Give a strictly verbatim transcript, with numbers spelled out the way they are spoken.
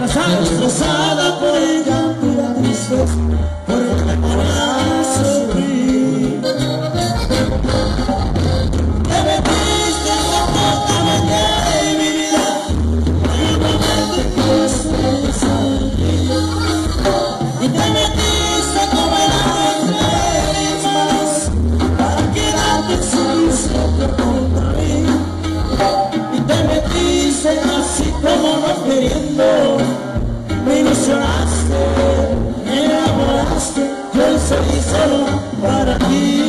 destrozada, destrozada por el llanto y la tristeza, por el temor a sufrir. Te metiste completamente en mi vida, hay un momento en que estoy sonriendo, y te metiste como el ángel entre mis manos, para quedarte sin siempre contra mí. Y te metiste así como no queriendo, me ilusionaste, me enamoraste, yo soy solo para ti.